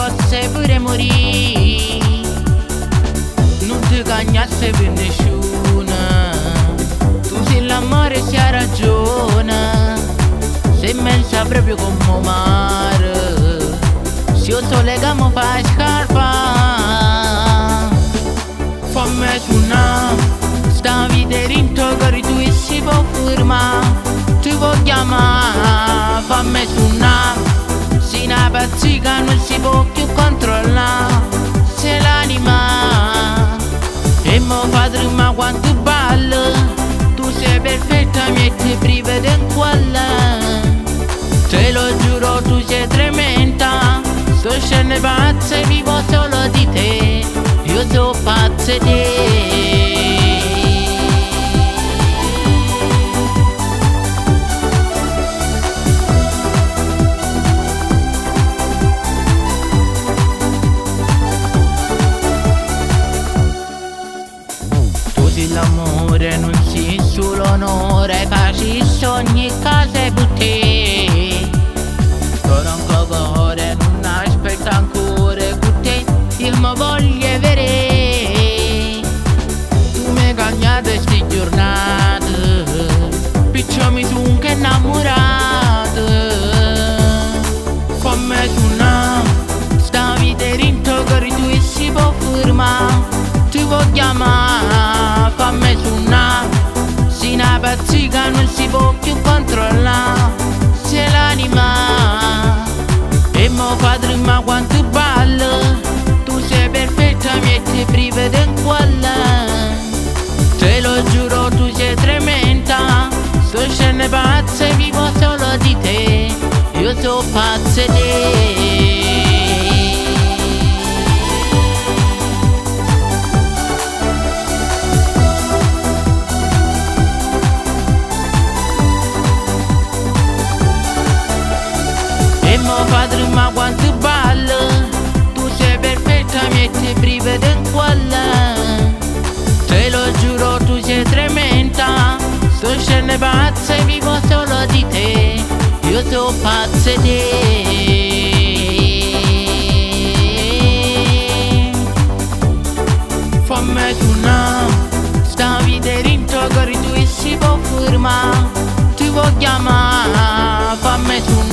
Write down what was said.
posso pure morire, non ti cagnasse per nessuno. Tu sei l'amore, sei a ragione, se pensa proprio come mare, se io so legamo fa scarpa. Fammi suonare sta vita rintoccare tu e si può fermare. Ti voglio chiamare, fammi suonare, se una pazzica non si può più controllare. Se l'anima e mo padre ma quanto ballo, tu sei perfetta, mi ti priva di quella. Te lo giuro, tu sei tremenda, sto scendendo pazza e vivo solo di te, io sono pazza di te. L'amore non si solo onore, facci sogni e case per te. Però ancora non aspetta ancora con te, io mi voglio vedere. Tu mi hai cagnato queste giornate, perciò mi sono che innamorato. Fammi suonare sta vita rintoccare tu e si può fermare. Ti voglio chiamare, fammi suonare, se una pazzica non si può più controllare. Se l'anima e mo padre ma quanto ballo, tu sei perfetta, mi ti priva di quella. Te lo giuro, tu sei tremenda, sto scendendo pazza e vivo solo di te, io sono pazza di te. Padre ma quanto ballo, tu sei perfetta, mi ti priva di quella. Te lo giuro, tu sei tremenda, sto scendendo pazza e vivo solo di te, io sono pazza di te. Fammi suonare sta vita rintoccare tu e si può fermare. Ti voglio chiamare, fammi suonare,